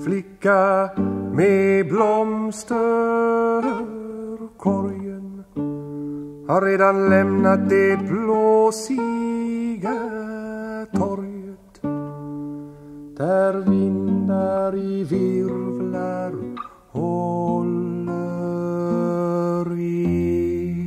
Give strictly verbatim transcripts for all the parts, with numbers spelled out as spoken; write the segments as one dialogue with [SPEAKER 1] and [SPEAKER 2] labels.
[SPEAKER 1] Flicka med blomsterkorgen har redan lämnat det blåsiga torget, där vindar i virvlar håller rent.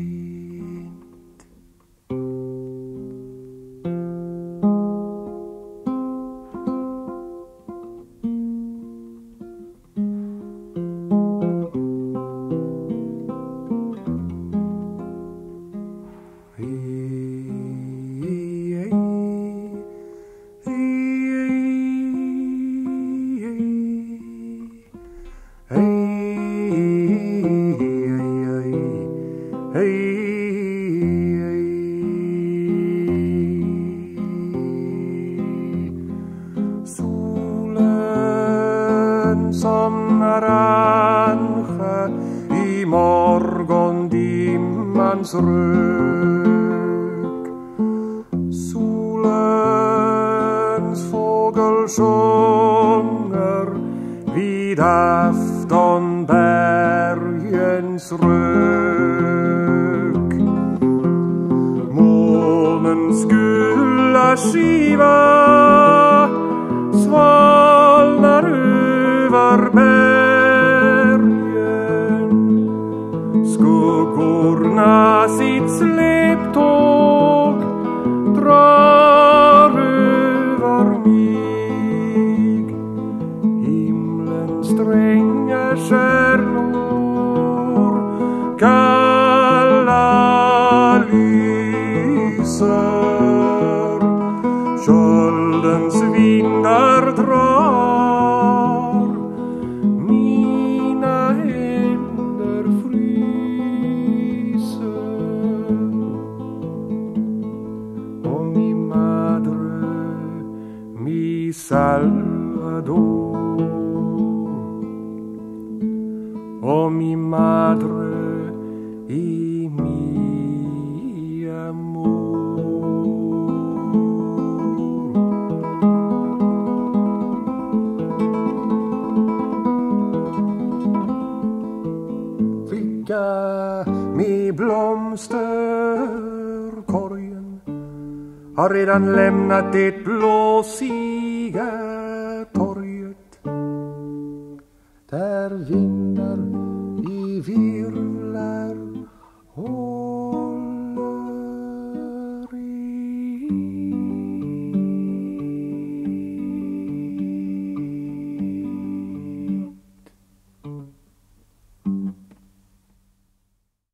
[SPEAKER 1] Solen som orange i morgondimmans rök, solens fågel sjunger vid aftonbergens rök. Månens gula skiva svalnar över bergen, skuggorna sitt släptåg drar över mig. Himlens stränga stjärnor kalla lyser, köldens vindar drar mina händer fryser. Och mi madre, mi Salvador, och mi madre y mi amor. Med blomsterkorgen har redan lämnat det blåsiga